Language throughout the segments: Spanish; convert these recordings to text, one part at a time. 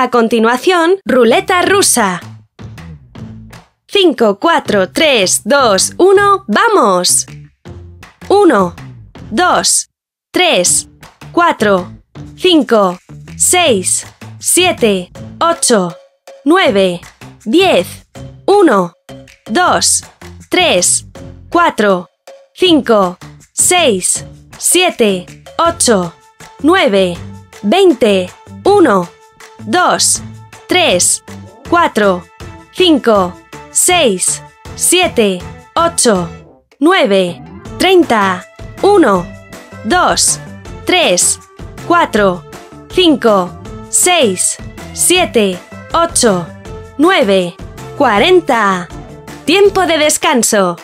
A continuación, ruleta rusa. 5, 4, 3, 2, 1, ¡vamos! 1, 2, 3, 4, 5, 6, 7, 8, 9, 10, 1, 2, 3, 4, 5, 6, 7, 8, 9, 20, 1, 2, 3, 4, 5, 6, 7, 8, 9, 30, 1, 2, 3, 4, 5, 6, 7, 8, 9, 40. Tiempo de descanso.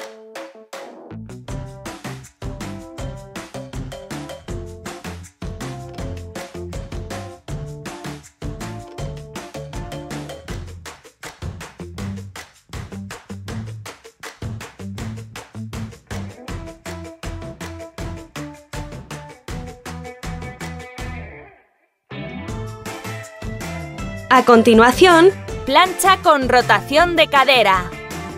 A continuación, plancha con rotación de cadera.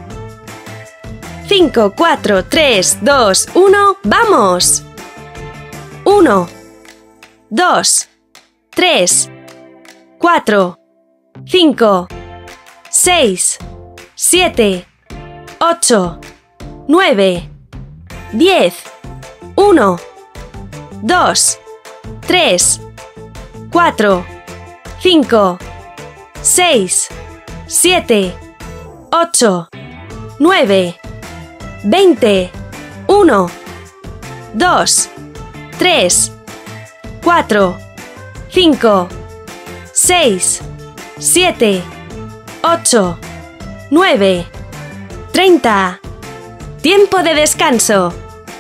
5, 4, 3, 2, 1, ¡vamos! 1, 2, 3, 4, 5, 6, 7, 8, 9, 10, 1, 2, 3, 4, 5, 6, 7, 8, 9, 20, 1, 2, 3, 4, 5, 6, 7, 8, 9, 30. Tiempo de descanso.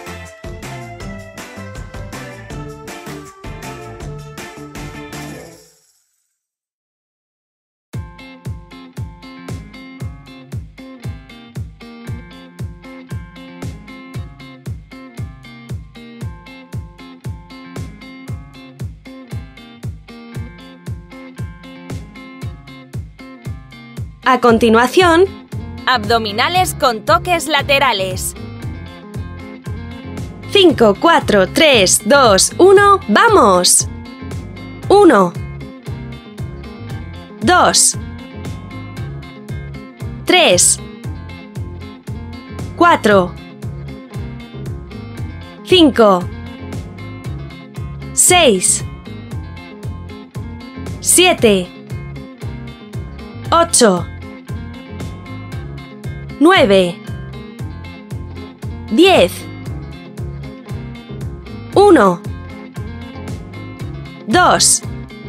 A continuación, abdominales con toques laterales. 5, 4, 3, 2, 1, ¡vamos! 1, 2, 3, 4, 5, 6, 7, 8, 9, 10, 1, 2,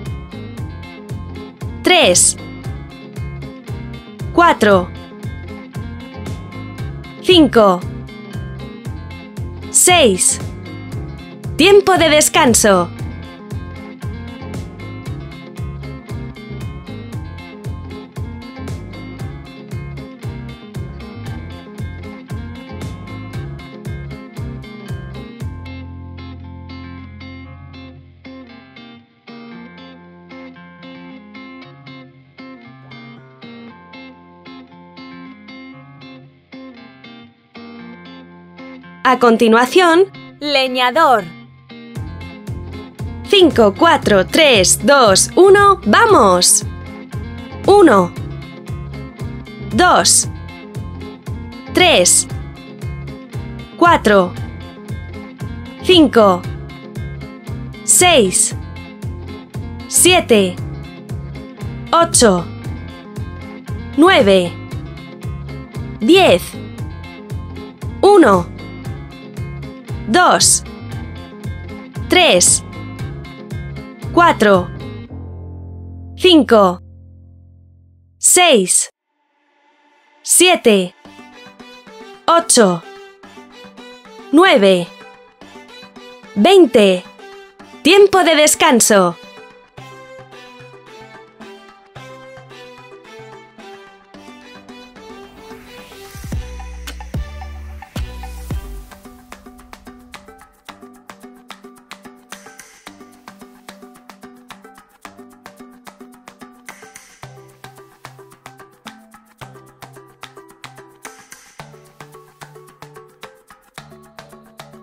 3, 4, 5, 6. Tiempo de descanso. A continuación, leñador. 5, 4, 3, 2, 1, ¡vamos! 1, 2, 3, 4, 5, 6, 7, 8, 9, 10, 1, 2, 3, 4, 5, 6, 7, 8, 9, 20. Tiempo de descanso.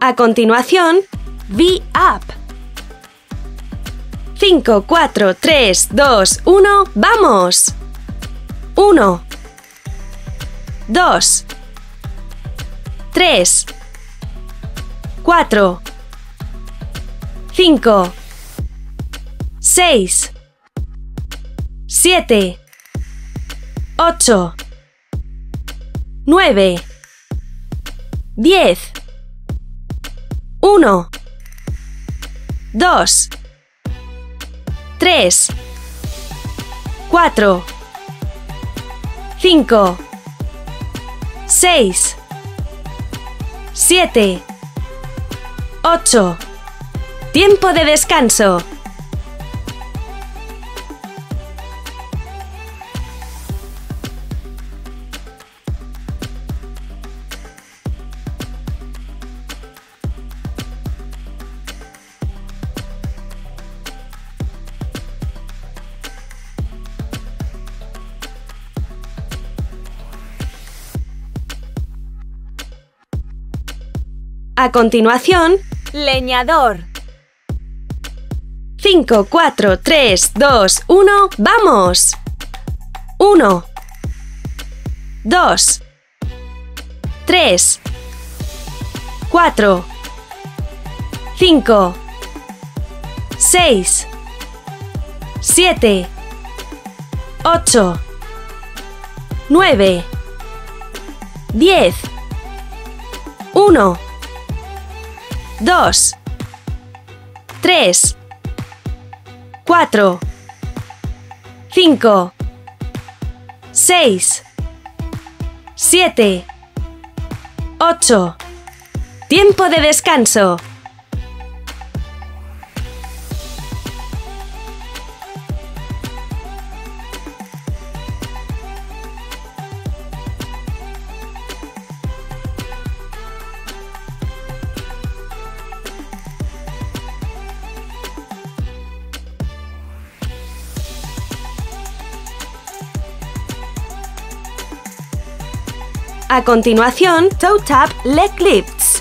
A continuación, V-Up. 5, 4, 3, 2, 1, ¡vamos! 1, 2, 3, 4, 5, 6, 7, 8, 9, 10, 1, 2, 3, 4, 5, 6, 7, 8. Tiempo de descanso. A continuación, leñador. 5, 4, 3, 2, 1, ¡vamos! 1, 2, 3, 4, 5, 6, 7, 8, 9, 10, 1, 2, 3, 4, 5, 6, 7, 8. Tiempo de descanso. A continuación, toe tap leg lifts.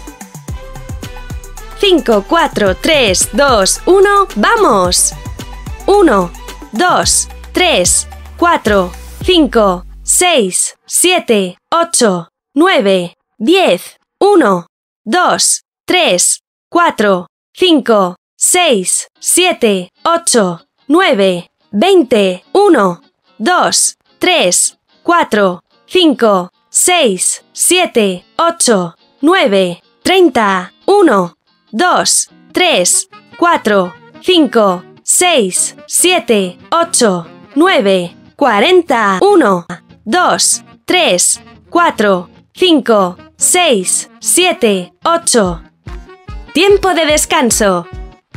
5, 4, 3, 2, 1, ¡vamos! 1, 2, 3, 4, 5, 6, 7, 8, 9, 10, 1, 2, 3, 4, 5, 6, 7, 8, 9, 20, 1, 2, 3, 4, 5, 6, 7, 8, 9, 30, 1, 2, 3, 4, 5, 6, 7, 8, 9, 40, 1, 2, 3, 4, 5, 6, 7, 8. Tiempo de descanso.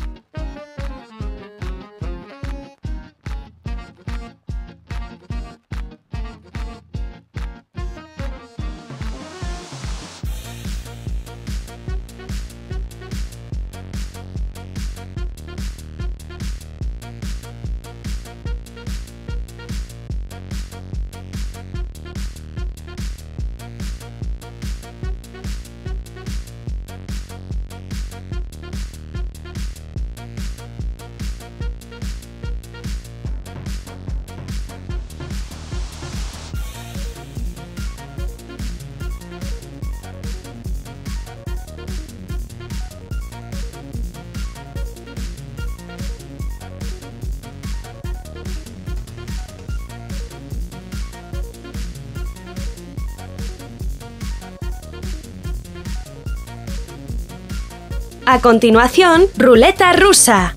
A continuación, ruleta rusa.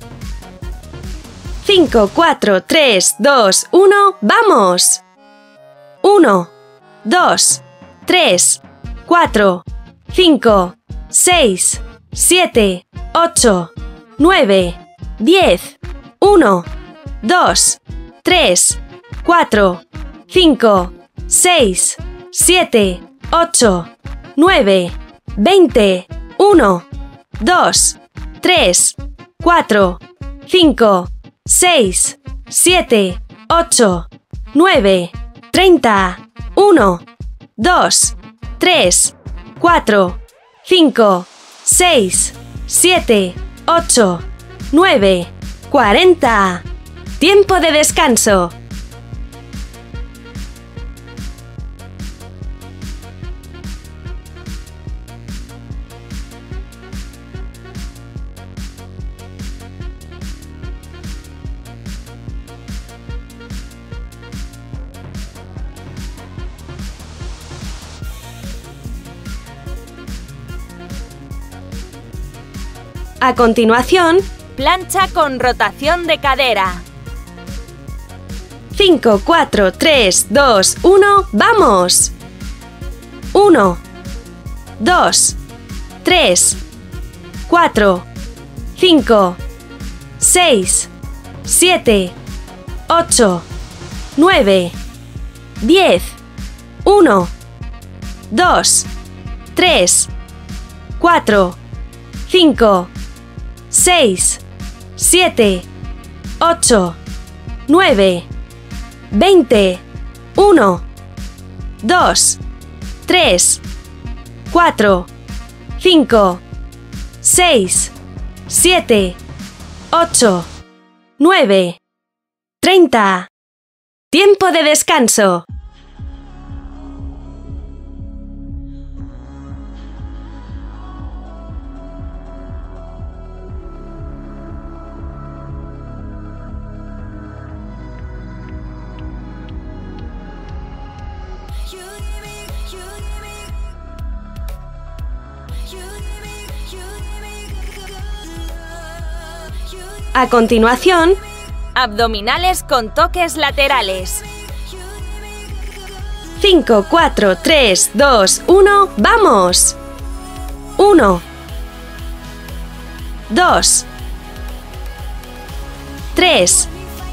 5, 4, 3, 2, 1, ¡vamos! 1, 2, 3, 4, 5, 6, 7, 8, 9, 10, 1, 2, 3, 4, 5, 6, 7, 8, 9, 20, 1, 2, 3, 4, 5, 6, 7, 8, 9, 30, 1, 2, 3, 4, 5, 6, 7, 8, 9, 40. Tiempo de descanso. A continuación, plancha con rotación de cadera. 5, 4, 3, 2, 1, ¡vamos! 1, 2, 3, 4, 5, 6, 7, 8, 9, 10, 1, 2, 3, 4, 5, 6, 7, 8, 9, 20, 1, 2, 3, 4, 5, 6, 7, 8, 9, 30. Tiempo de descanso. A continuación, abdominales con toques laterales. 5, 4, 3, 2, 1, ¡vamos! 1, 2, 3,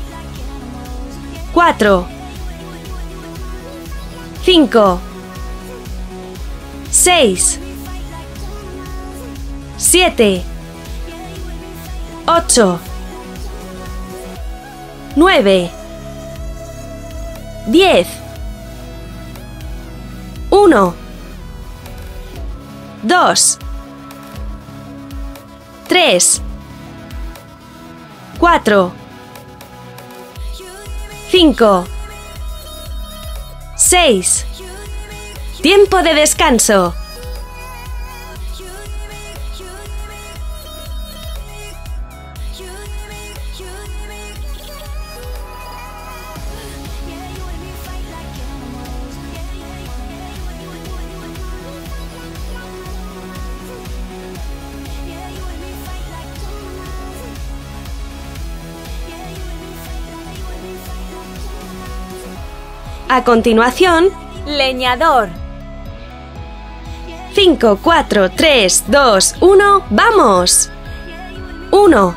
4, 5, 6, 7, 8, 9, 10, 1, 2, 3, 4, 5, 6. Tiempo de descanso. A continuación, leñador. 5, 4, 3, 2, 1, ¡vamos! 1,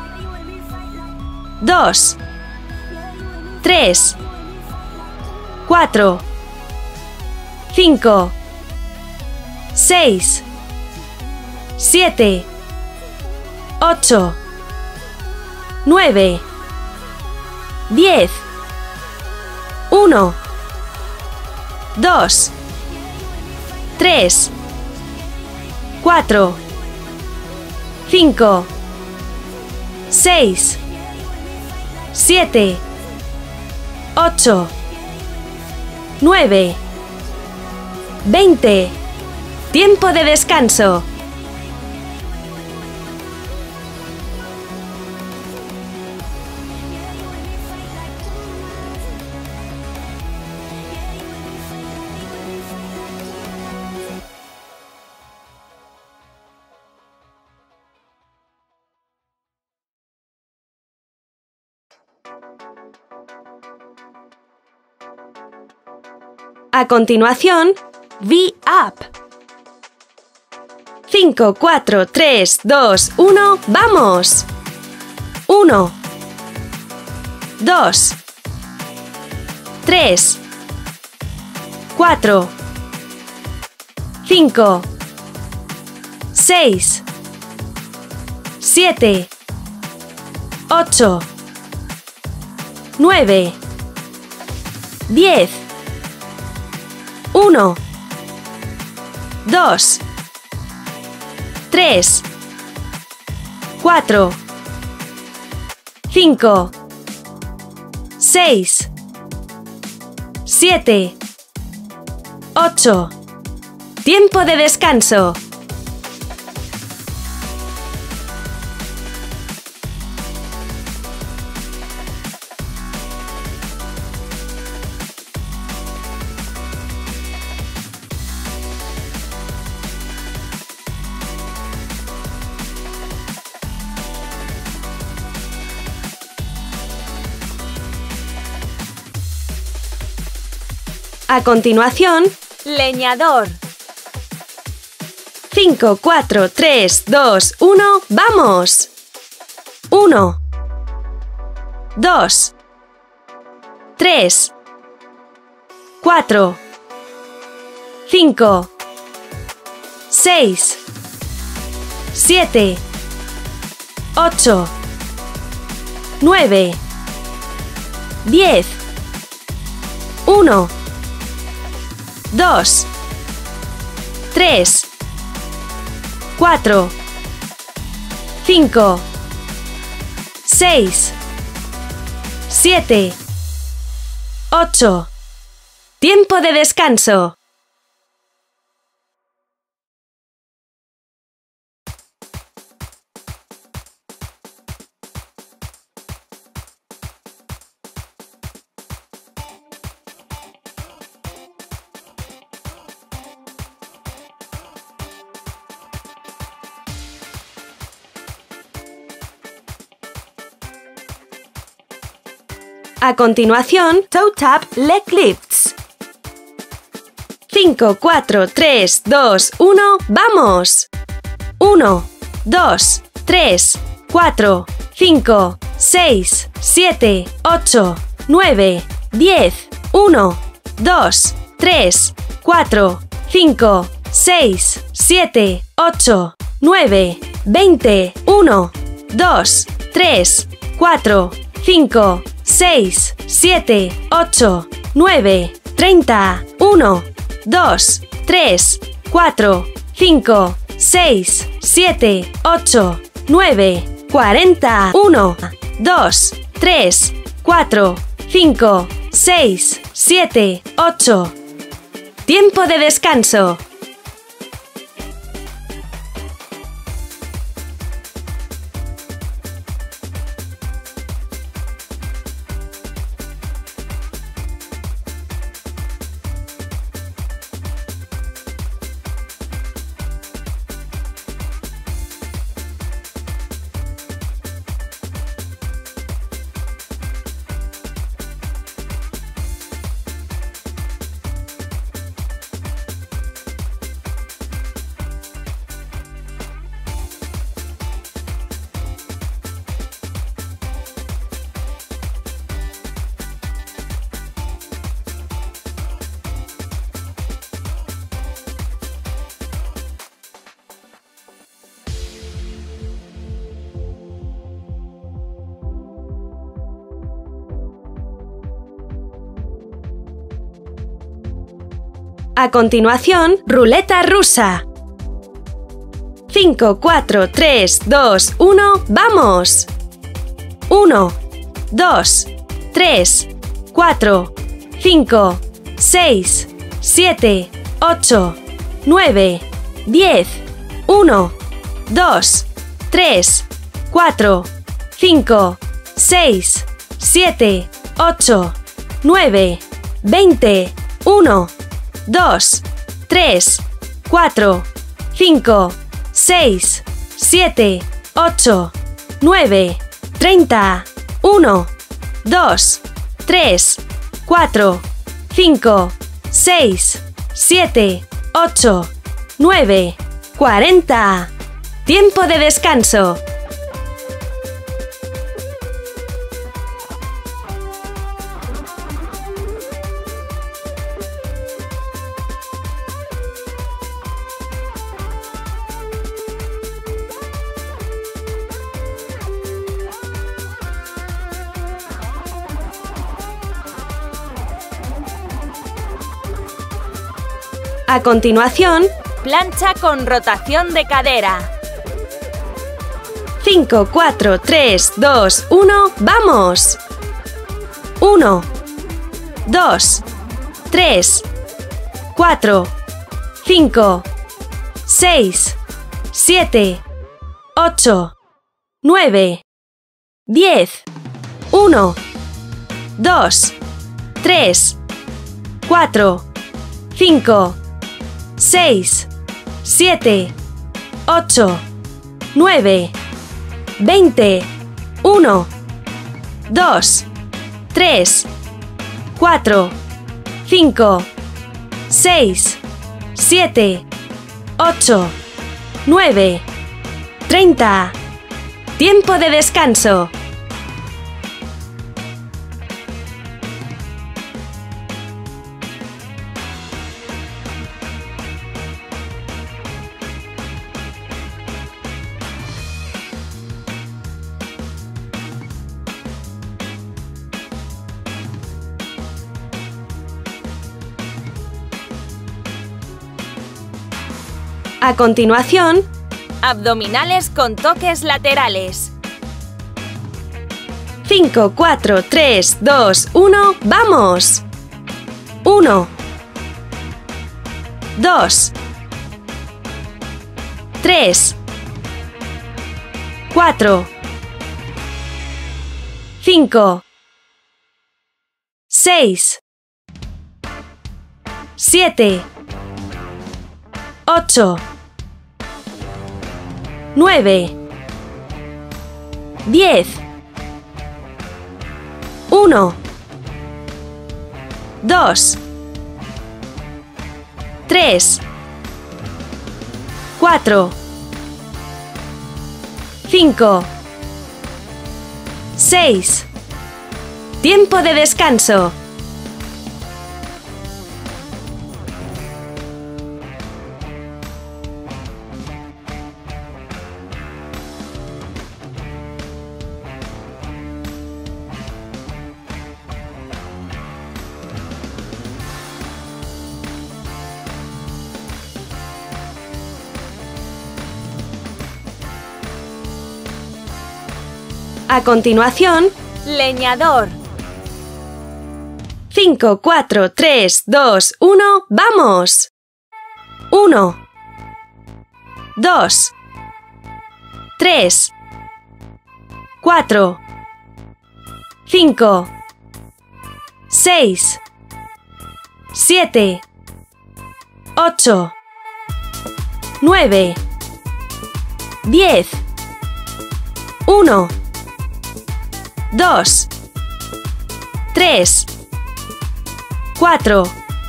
2, 3, 4, 5, 6, 7, 8, 9, 10, 1, 2, 3, 4, 5, 6, 7, 8, 9, 20. Tiempo de descanso. A continuación, V-Up. 5, 4, 3, 2, 1, ¡vamos! 1, 2, 3, 4, 5, 6, 7, 8, 9, 10, 1, 2, 3, 4, 5, 6, 7, 8. Tiempo de descanso. A continuación, leñador, 5, 4, 3, 2, 1, ¡vamos! 1, 2, 3, 4, 5, 6, 7, 8, 9, 10, 1, 2, 3, 4, 5, 6, 7, 8. Tiempo de descanso. A continuación, toe tap leg lifts. 5, 4, 3, 2, 1, ¡vamos! 1, 2, 3, 4, 5, 6, 7, 8, 9, 10, 1, 2, 3, 4, 5, 6, 7, 8, 9, 20, 1, 2, 3, 4, 5, 6, 7, 8, 9, 30, 1, 2, 3, 4, 5, 6, 7, 8, 9, 40, 1, 2, 3, 4, 5, 6, 7, 8. Tiempo de descanso. A continuación, ruleta rusa. 5, 4, 3, 2, 1, ¡vamos! 1, 2, 3, 4, 5, 6, 7, 8, 9, 10, 1, 2, 3, 4, 5, 6, 7, 8, 9, 20, 1, 2, 3, 4, 5, 6, 7, 8, 9, 30, 1, 2, 3, 4, 5, 6, 7, 8, 9, 40. Tiempo de descanso. A continuación, plancha con rotación de cadera. 5, 4, 3, 2, 1, ¡vamos! 1, 2, 3, 4, 5, 6, 7, 8, 9, 10, 1, 2, 3, 4, 5, 6, 7, 8, 9, 20, 1, 2, 3, 4, 5, 6, 7, 8, 9, 30. Tiempo de descanso. A continuación, abdominales con toques laterales. 5, 4, 3, 2, 1, ¡vamos! 1, 2, 3, 4, 5, 6, 7, 8, 9, 10, 1, 2, 3, 4, 5, 6. Tiempo de descanso. A continuación, leñador. 5, 4, 3, 2, 1, ¡vamos! 1, 2, 3, 4, 5, 6, 7, 8, 9, 10, 1, 2, 3, 4,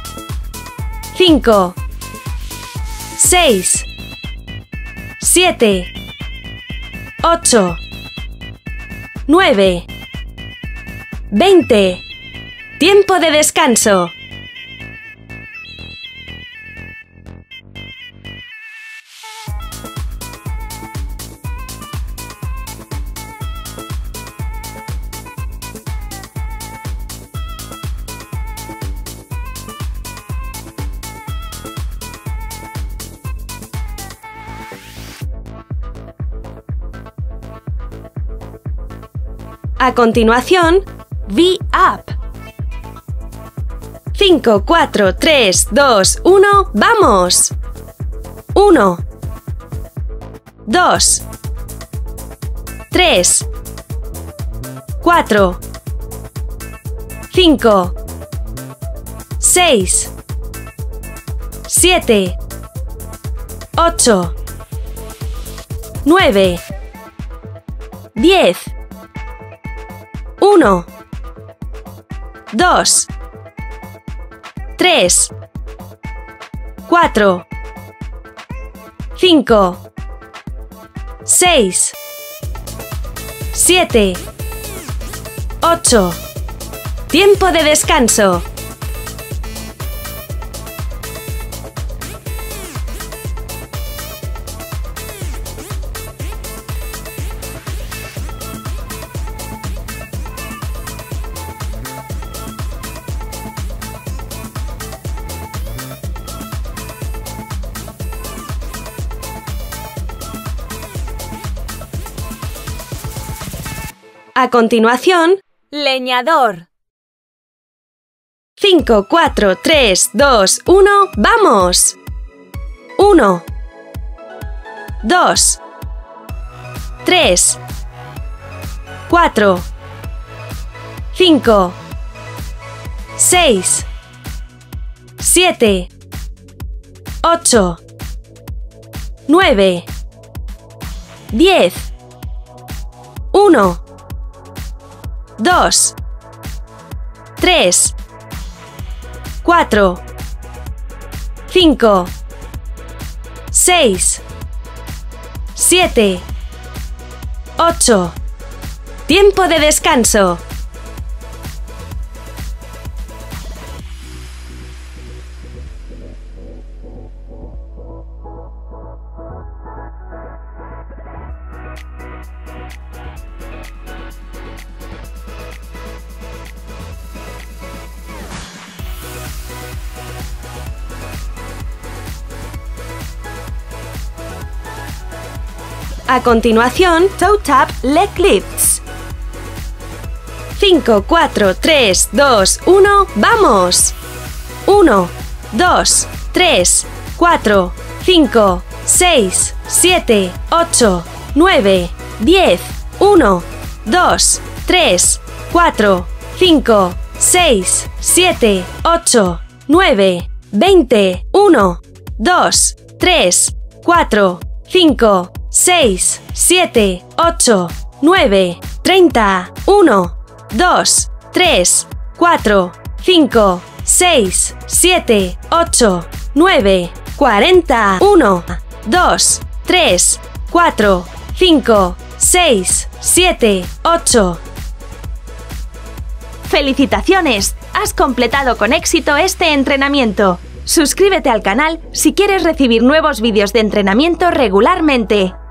5, 6, 7, 8, 9, 20. Tiempo de descanso. A continuación, V-Up. 5, 4, 3, 2, 1, ¡vamos! 1, 2, 3, 4, 5, 6, 7, 8, 9, 10, 1, 2, 3, 4, 5, 6, 7, 8. Tiempo de descanso. A continuación, leñador. 5, 4, 3, 2, 1, ¡vamos! 1, 2, 3, 4, 5, 6, 7, 8, 9, 10, 1, 2, 3, 4, 5, 6, 7, 8. Tiempo de descanso. A continuación, toe tap leg lifts. 5, 4, 3, 2, 1, ¡vamos! 1, 2, 3, 4, 5, 6, 7, 8, 9, 10, 1, 2, 3, 4, 5, 6, 7, 8, 9, 20, 1, 2, 3, 4, 5, 6, 7, 8, 9, 30, 1, 2, 3, 4, 5, 6, 7, 8, 9, 40, 1, 2, 3, 4, 5, 6, 7, 8. ¡Felicitaciones! Has completado con éxito este entrenamiento. Suscríbete al canal si quieres recibir nuevos vídeos de entrenamiento regularmente.